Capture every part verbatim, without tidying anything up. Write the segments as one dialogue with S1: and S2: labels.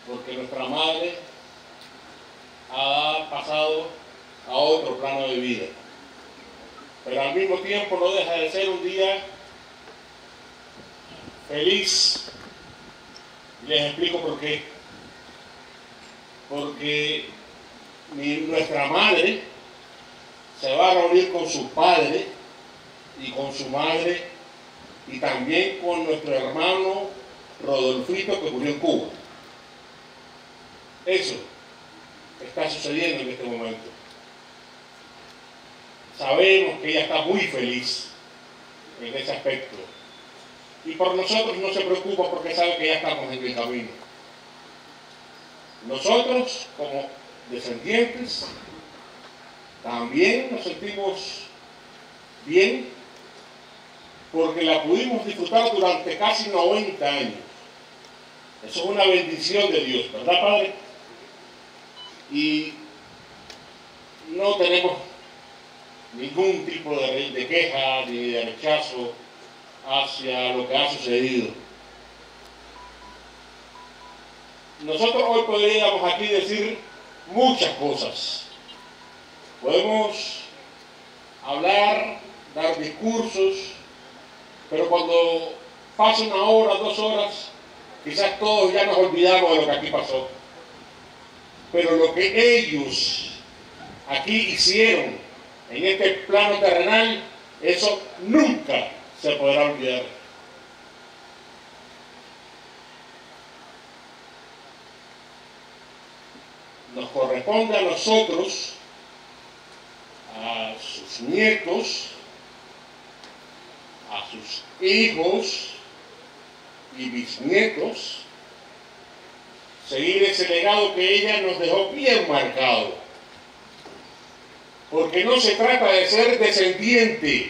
S1: porque nuestra madre ha pasado a otro plano de vida. Pero al mismo tiempo no deja de ser un día feliz. Y les explico por qué. Porque mi, nuestra madre se va a reunir con su padre y con su madre y también con nuestro hermano Rodolfito, que murió en Cuba. Eso está sucediendo en este momento. Sabemos que ella está muy feliz en ese aspecto. Y por nosotros no se preocupa porque sabe que ya estamos en el camino. Nosotros, como descendientes, también nos sentimos bien porque la pudimos disfrutar durante casi noventa años. Eso es una bendición de Dios, ¿verdad, Padre? Y no tenemos ningún tipo de, de queja ni de rechazo hacia lo que ha sucedido. Nosotros hoy podríamos aquí decir muchas cosas. Podemos hablar, dar discursos, pero cuando pasa una hora, dos horas, quizás todos ya nos olvidamos de lo que aquí pasó. Pero lo que ellos aquí hicieron en este plano terrenal, eso nunca se podrá olvidar. Nos corresponde a nosotros, a sus nietos, a sus hijos y bisnietos, seguir ese legado que ella nos dejó bien marcado. Porque no se trata de ser descendiente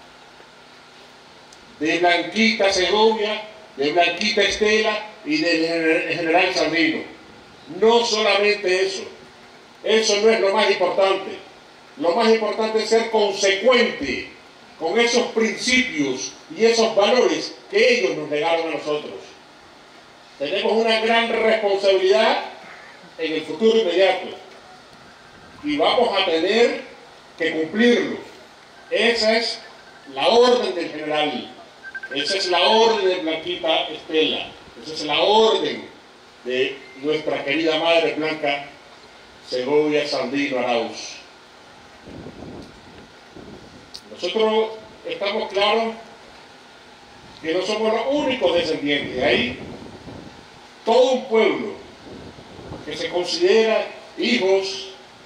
S1: de Blanquita Segovia, de Blanquita Estela y del general Sandino. No solamente eso. Eso no es lo más importante. Lo más importante es ser consecuente con esos principios y esos valores que ellos nos legaron a nosotros. Tenemos una gran responsabilidad en el futuro inmediato y vamos a tener que cumplirlo. Esa es la orden del general, esa es la orden de Blanquita Estela, esa es la orden de nuestra querida madre Blanca Segovia Sandino Arauz. Nosotros estamos claros que no somos los únicos descendientes. Hay todo un pueblo que se considera hijos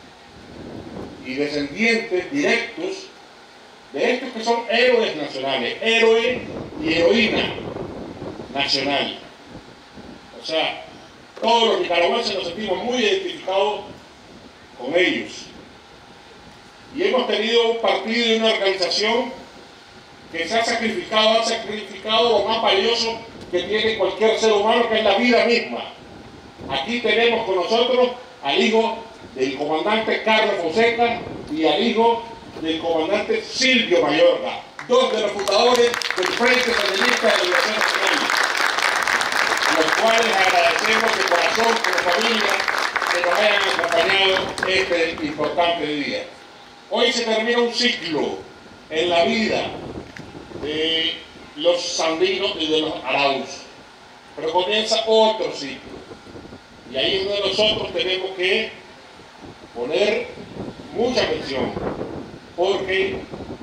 S1: y descendientes directos de estos que son héroes nacionales, héroe y heroína nacional. O sea, todos los nicaragüenses nos sentimos muy identificados con ellos. Y hemos tenido un partido y una organización que se ha sacrificado, ha sacrificado lo más valioso que tiene cualquier ser humano, que es la vida misma. Aquí tenemos con nosotros al hijo del comandante Carlos Fonseca y al hijo del comandante Silvio Mayorga, dos de los fundadores del Frente Sandinista de la Liberación Nacional, los cuales agradecemos de corazón como familia que nos hayan acompañado este importante día. Hoy se termina un ciclo en la vida de los sandinos y de los Arauz, pero comienza otro ciclo. Y ahí es donde nosotros tenemos que poner mucha atención, porque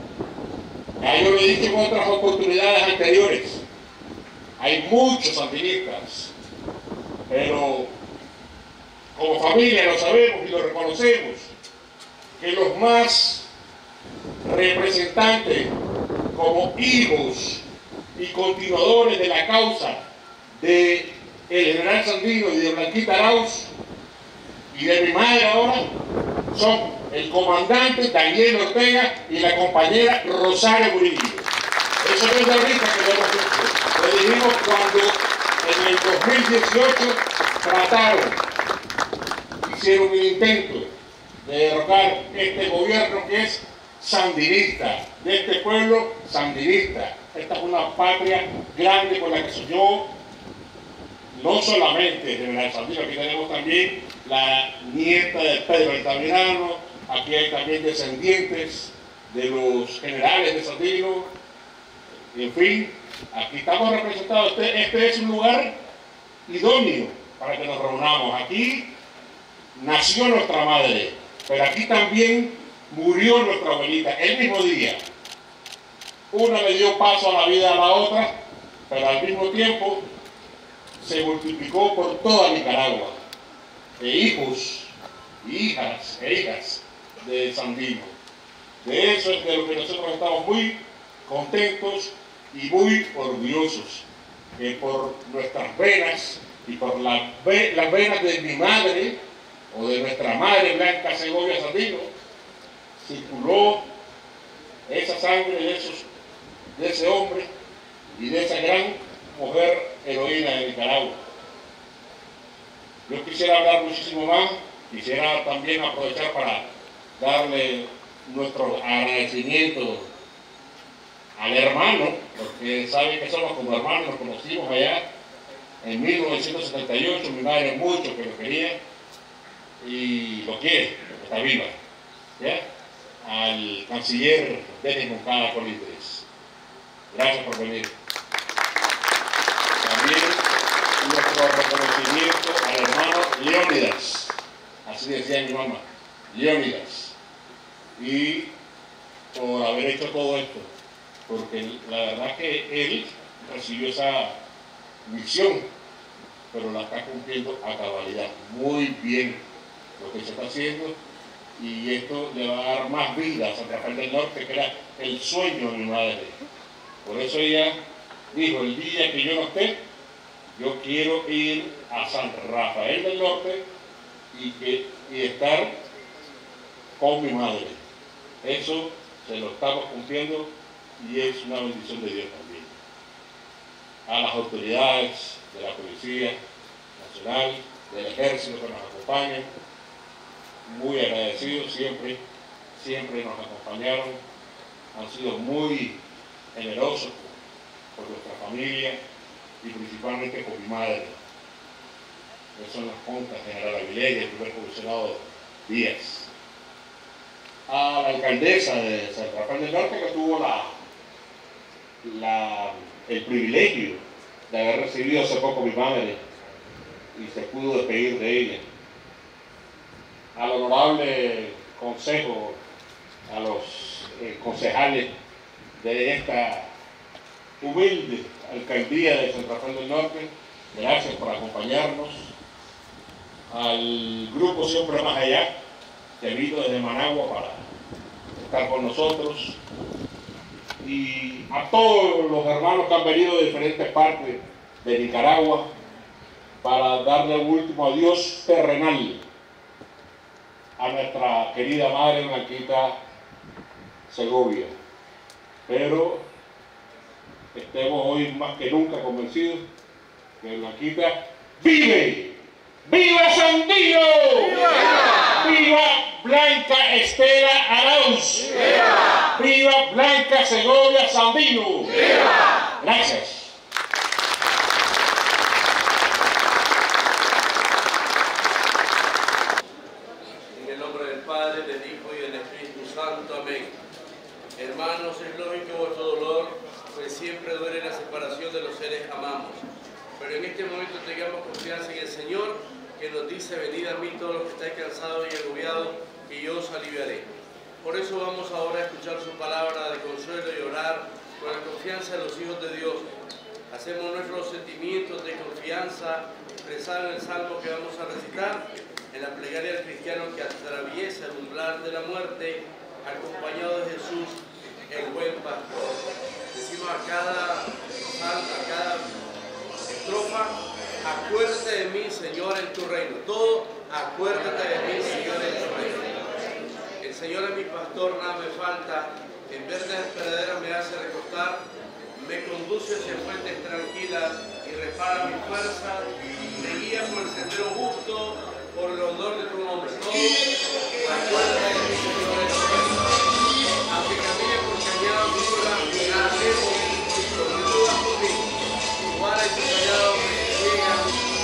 S1: ya yo lo he dicho en otras oportunidades anteriores, hay muchos sandinistas, pero como familia lo sabemos y lo reconocemos, que los más representantes como hijos y continuadores de la causa de el general Sandino y de Blanquita Arauz y de mi madre ahora son el comandante Daniel Ortega y la compañera Rosario Murillo. Eso no es de ahorita que lo hemos dicho. Lo dijimos cuando en el dos mil dieciocho trataron, hicieron un intento de derrocar este gobierno que es sandinista, de este pueblo sandinista. Esta es una patria grande con la que soñó no solamente General Sandino, aquí tenemos también la nieta de Pedro Altamirano, aquí hay también descendientes de los generales de Sandino, en fin, aquí estamos representados. Este, este es un lugar idóneo para que nos reunamos. Aquí nació nuestra madre, pero aquí también murió nuestra abuelita el mismo día. Una le dio paso a la vida a la otra, pero al mismo tiempo se multiplicó por toda Nicaragua, de hijos, hijas e hijas de Sandino. De eso es de lo que nosotros estamos muy contentos y muy orgullosos, que por nuestras venas y por la, las venas de mi madre o de nuestra madre Blanca Segovia Sandino circuló esa sangre de, esos, de ese hombre y de esa gran mujer heroína de Nicaragua. Yo quisiera hablar muchísimo más, quisiera también aprovechar para darle nuestro agradecimiento al hermano, porque sabe que somos como hermanos, nos conocimos allá en mil novecientos setenta y ocho, mi madre mucho que lo quería y lo quiere, porque está viva, ¿ya? Al canciller Denis Moncada Colindres. Gracias por venir. También nuestro reconocimiento al hermano Leónidas, así decía mi mamá, Leónidas, y por haber hecho todo esto, porque la verdad que él recibió esa misión, pero la está cumpliendo a cabalidad, muy bien lo que se está haciendo, y esto le va a dar más vida a San Rafael del Norte, que era el sueño de mi madre. Por eso ella dijo, el día que yo no esté, yo quiero ir a San Rafael del Norte y, que, y estar con mi madre. Eso se lo estamos cumpliendo y es una bendición de Dios también. A las autoridades de la Policía Nacional, del Ejército que nos acompañan, muy agradecidos, siempre, siempre nos acompañaron, han sido muy generosos por, por nuestra familia y principalmente por mi madre. Eso nos consta General Avilés y el primer comisionado Díaz. A la alcaldesa de San Rafael del Norte, que tuvo la, la, el privilegio de haber recibido hace poco mi madre y se pudo despedir de ella. Al honorable consejo, a los eh, concejales de esta humilde alcaldía de San Rafael del Norte, gracias por acompañarnos. Al grupo Siempre Más Allá, que vino desde Managua para estar con nosotros, y a todos los hermanos que han venido de diferentes partes de Nicaragua para darle un último adiós terrenal a nuestra querida madre Blanquita Segovia. Pero estemos hoy más que nunca convencidos que Blanquita vive. ¡Viva Sandino! ¡Viva! ¡Viva Blanca Estela Arauz! ¡Viva! ¡Viva Blanca Segovia Sandino! ¡Viva! Gracias.
S2: En el nombre del Padre, del Hijo y del Espíritu Santo. Amén. Hermanos, es lógico vuestro dolor, pues siempre duele la separación de los seres que amamos. Pero en este momento tengamos confianza en el Señor, que nos dice, venid a mí todos los que estáis cansados y agobiados, y yo os aliviaré. Por eso vamos ahora a escuchar su palabra de consuelo y orar con la confianza de los hijos de Dios. Hacemos nuestros sentimientos de confianza expresados en el salmo que vamos a recitar, en la plegaria del cristiano que atraviesa el umbral de la muerte, acompañado de Jesús, el buen pastor. Decimos a cada salmo, a cada estrofa, acuérdate de mí, Señor, en tu reino. Todo, acuérdate de mí, Señor, en tu reino. El Señor es mi pastor, nada me falta. En verdes praderas me hace recostar. Me conduce hacia fuentes tranquilas y repara mi fuerza. Me guía por el sendero justo, por el honor de tu nombre. Todo, acuérdate de mí, Señor, en tu reino. Aunque camine por cañada oscura, nada temo, porque tú vas conmigo. Tu vara y tu callado me llegan.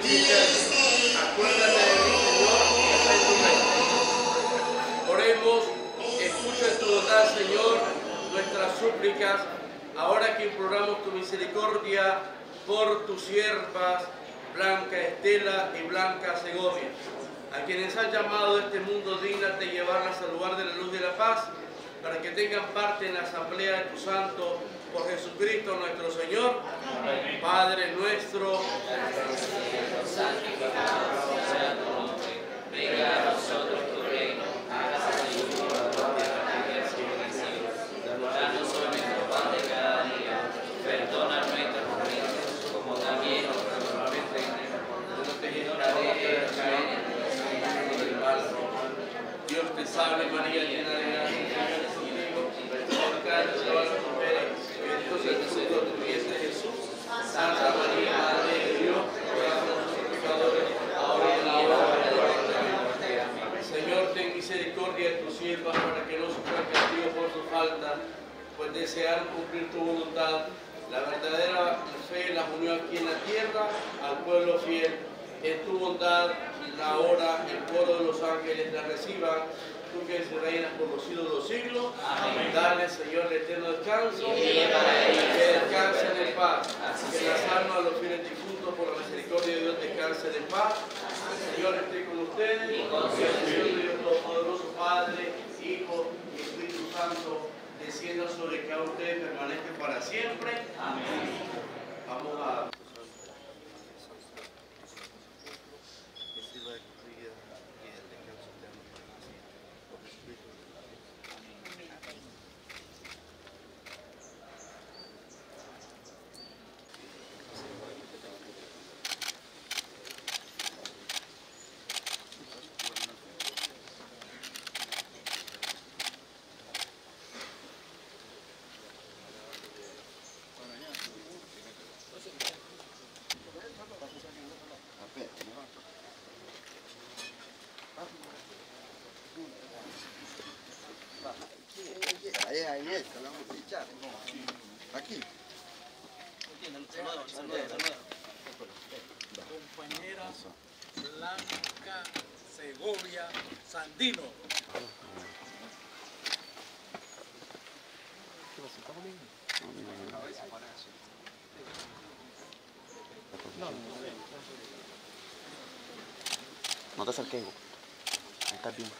S2: cristianos. Acuérdate de mí, Señor, y haz tu reino. Oremos, escucha en tu bondad, Señor, nuestras súplicas, ahora que imploramos tu misericordia por tus siervas, Blanca Estela y Blanca Segovia, a quienes has llamado de este mundo, dígnate llevarlas al lugar de la luz de la paz, para que tengan parte en la asamblea de tu santo, por Jesucristo nuestro Señor. Amén. Padre nuestro, santificado sea tu nombre, venga a nosotros tu reino, hágase tu voluntad en la tierra y en el cielo. Danos hoy nuestro pan de cada día, perdona nuestras ofensas, como también nosotros nos ofendemos. No te dejes caer en el mal. Dios te salve María, llena de gracia, el Señor es contigo, bendita eres entre todas las mujeres, y bendito es el fruto de tu vientre Jesús. Santa María, Madre de Dios, ruega por nosotros pecadores, ahora y en la hora de nuestra muerte. Amén. Señor, ten misericordia de tus siervas, para que no sufran castigo por su falta, pues desearon cumplir tu voluntad. La verdadera fe las unió aquí en la tierra, al pueblo fiel. En tu bondad, la hora, el coro de los ángeles la reciban, tú que reinas por los siglos de los siglos. Amén. Dale, Señor, el eterno descanso, y que descansen en paz. Que las almas de los fieles difuntos, por la misericordia de Dios, descansen en paz. El Señor esté con ustedes, y con el Señor de Dios Todopoderoso, Padre, Hijo y Espíritu Santo, descienda sobre cada uno de ustedes, permanezca para siempre. Amén. Vamos a...
S3: Ahí, ahí está, la vamos a echar. Aquí.
S4: Compañera Blanca Segovia Sandino.
S5: No te acerques, Hugo. Ahí estás bien.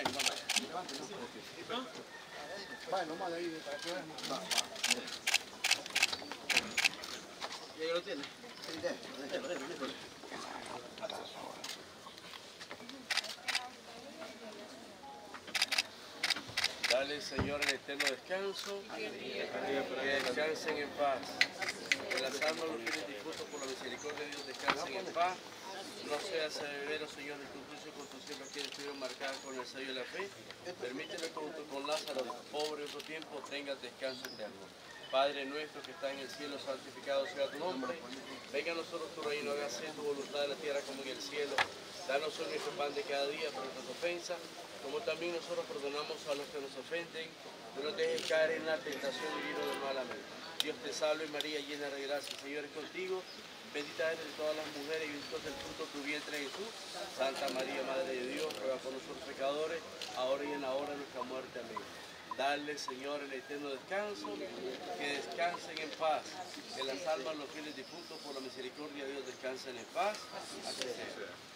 S3: Vaya, nomás de ahí, de para que vean.
S4: ¿Y ahí lo tiene?
S3: Sí, déjalo, déjalo, déjalo.
S2: Dale, Señor, el eterno descanso, que descansen en paz. Que las almas de los fieles difuntos por la misericordia de Dios descansen en paz. No seas severo, Señor, de tu juicio con tus siervas que estuvieron marcadas con el sello de la fe. Permíteme junto con Lázaro, pobre en su tiempo, tengas descanso eterno. Padre nuestro que está en el cielo, santificado sea tu nombre. Venga a nosotros tu reino, hágase tu voluntad en la tierra como en el cielo. Danos hoy nuestro pan de cada día por nuestras ofensas, como también nosotros perdonamos a los que nos ofenden. No nos dejes caer en la tentación y líbranos del mal. Amén. Dios te salve María, llena de gracia, el Señor es contigo. Bendita eres de todas las mujeres y bendito es el fruto de tu vientre Jesús. Santa María, Madre de Dios, ruega por nosotros pecadores, ahora y en la hora de nuestra muerte. Amén. Dale, Señor, el eterno descanso, que descansen en paz, que las almas de los fieles difuntos por la misericordia de Dios descansen en paz. Así sea.